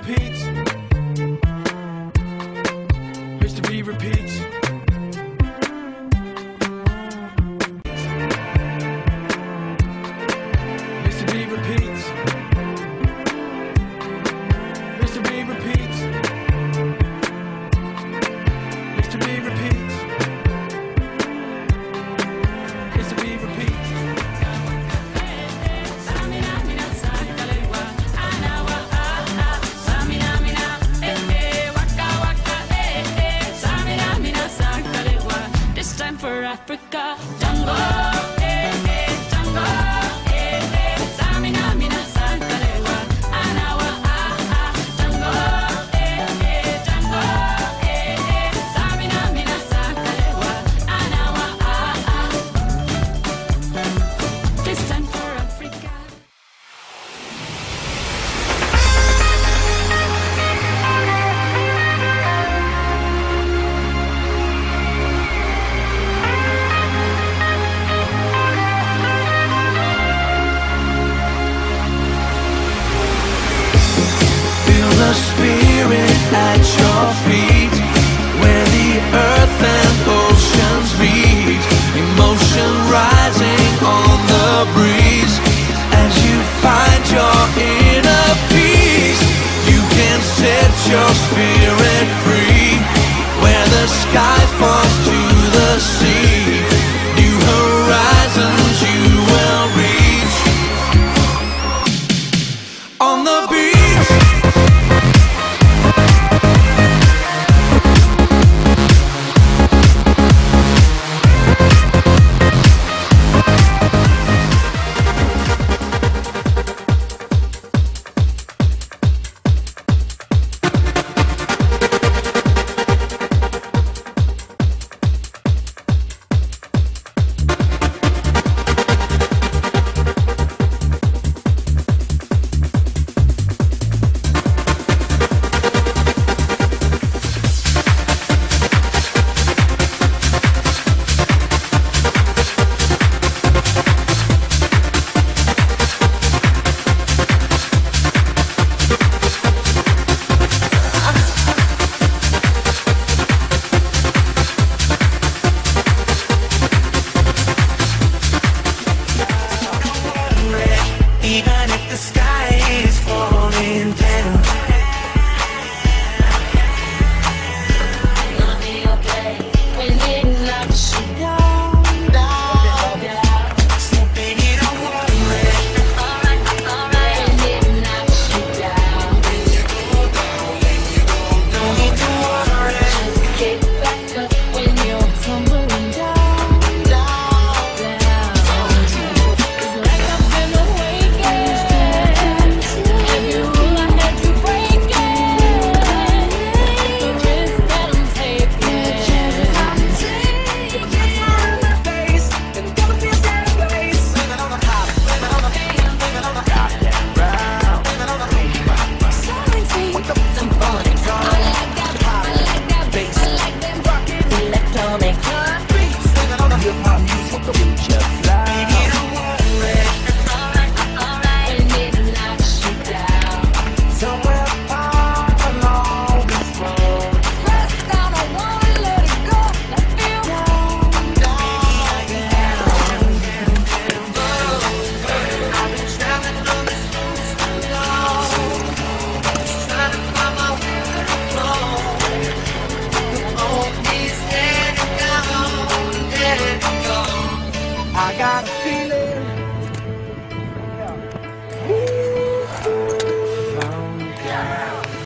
repeats. History repeats. History repeats. History repeats. History repeats. History repeats. This time for Africa, Django, Django, Samina, Mina, Sankalewa, Anawa, Django, Django, Samina, Mina, Sankalewa, Anawa, this time for Africa. The spirit at your feet, where the earth and oceans meet, emotion rising on the breeze. As you find your inner peace, you can set your spirit free, where the sky falls to the sea. New horizons you will reach on the beach. Even if the sky is falling down, Gonna be okay when it knocks you down, down, down. so baby don't worry. Alright, when it knocks you down, Don't need to worry. just get back up when you're tumbling down, down, down. It's like I've been awakened. Every rule I had you breaking. The risk that I'm taking. I got a feeling.